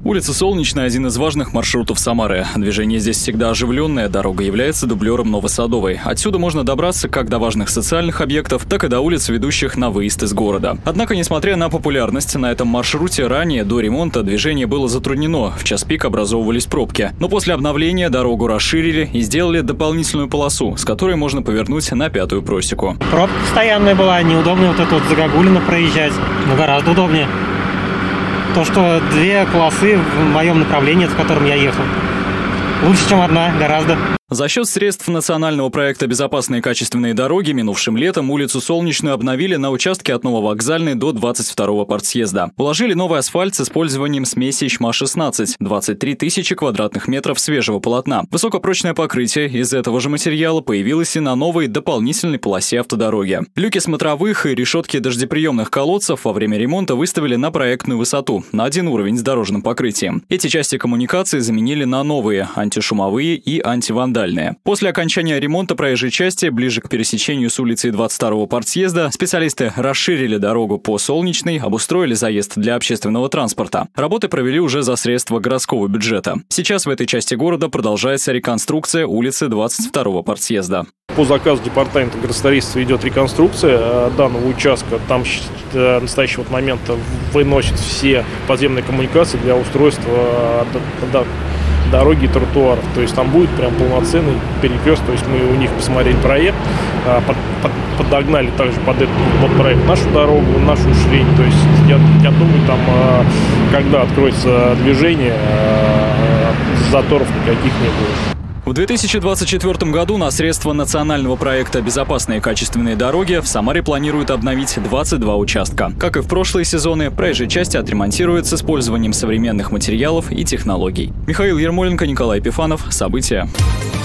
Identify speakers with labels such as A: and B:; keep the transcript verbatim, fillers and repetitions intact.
A: Улица Солнечная – один из важных маршрутов Самары. Движение здесь всегда оживленное, дорога является дублером Новосадовой. Отсюда можно добраться как до важных социальных объектов, так и до улиц, ведущих на выезд из города. Однако, несмотря на популярность, на этом маршруте ранее, до ремонта, движение было затруднено, в час пик образовывались пробки. Но после обновления дорогу расширили и сделали дополнительную полосу, с которой можно повернуть на Пятую просеку.
B: Пробка постоянная была, неудобно вот это вот Загогулино проезжать, но гораздо удобнее. То, что две полосы в моем направлении, в котором я ехал, лучше, чем одна, гораздо.
A: За счет средств национального проекта «Безопасные и качественные дороги» минувшим летом улицу Солнечную обновили на участке от Нововокзальной до двадцать второго партсъезда. Уложили новый асфальт с использованием смеси ИЧМА шестнадцать, двадцать три тысячи квадратных метров свежего полотна. Высокопрочное покрытие из этого же материала появилось и на новой дополнительной полосе автодороги. Люки смотровых и решетки дождеприемных колодцев во время ремонта выставили на проектную высоту, на один уровень с дорожным покрытием. Эти части коммуникации заменили на новые, антишумовые и антивандальные. После окончания ремонта проезжей части, ближе к пересечению с улицей двадцать второго партсъезда, специалисты расширили дорогу по Солнечной, обустроили заезд для общественного транспорта. Работы провели уже за средства городского бюджета. Сейчас в этой части города продолжается реконструкция улицы двадцать второго партсъезда.
C: По заказу департамента градостроительства идет реконструкция данного участка. Там в настоящий вот момент выносят все подземные коммуникации для устройства дороги и тротуаров. То есть там будет прям полноценный перекресток. То есть мы у них посмотрели проект, под, под, подогнали также под этот под проект нашу дорогу, нашу уширение. То есть я, я думаю, там, когда откроется движение, заторов никаких не будет.
A: В две тысячи двадцать четвёртом году на средства национального проекта «Безопасные и качественные дороги» в Самаре планируют обновить двадцать два участка. Как и в прошлые сезоны, проезжие части отремонтируют с использованием современных материалов и технологий. Михаил Ермоленко, Николай Епифанов. События.